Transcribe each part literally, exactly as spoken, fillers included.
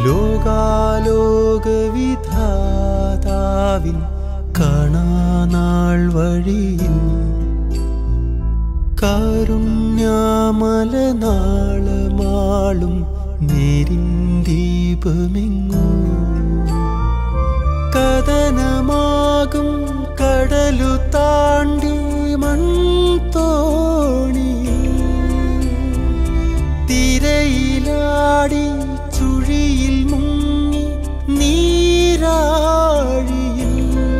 ലോകാലോകവിധാതാവിൻ കാണാനാൾ വഴിയിൽ കാരുണ്യമലനാളമാളും നേരിൻ ദീപമെങ്ങോ കഥനമാകും കടലു താണ്ടി മൺതോണി തിരയിലാടി ചുഴിയിൽ മുങ്ങി നീരാഴിയിൽ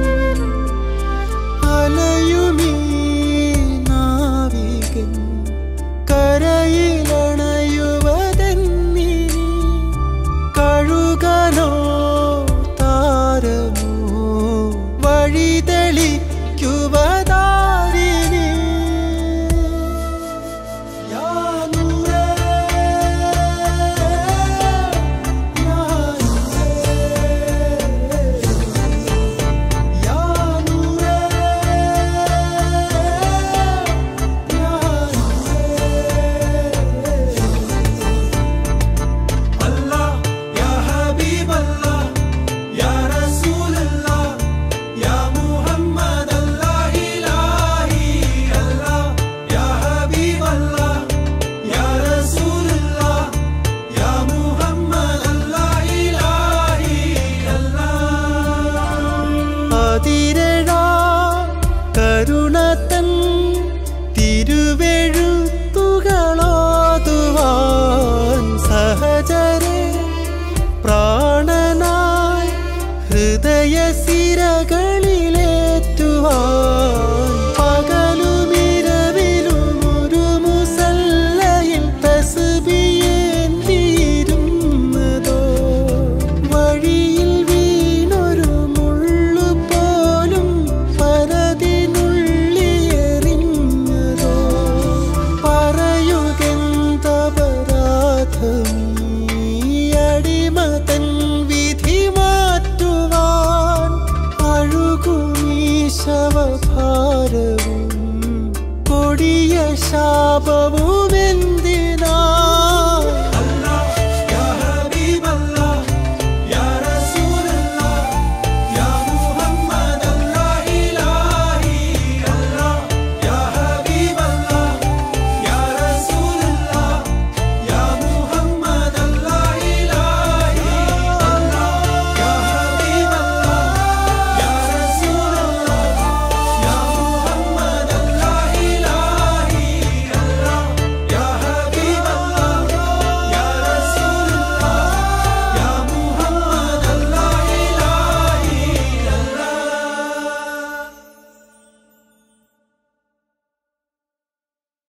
അലയുമീ നാവികൻ കരയിലണയുവതെന്നി കഴുകനോ താരമോ വഴിതെളിക്കുവതാരിനി കരുണതൻ തിരുവെഴുത്തുകളോതുവാൻ സഹചരേ പ്രാണനായി ഹൃദയ സിരകളിലേറ്റുവാൻ പകലുമിരവിലും ഒരു മുസല്ലയിൽ തസ്ബീഹേന്തിയിരുന്നതോ വഴിയിൽ വീണൊരു മുള്ളു പോലും പരതിനുള്ളിയെറിഞ്ഞതോ പറയുകെന്തപരാധമീ അടിമതൻ വിധി മാറ്റുവാൻ അഴുകുമീ ശവഭാരവും കൊടിയ ശാപവും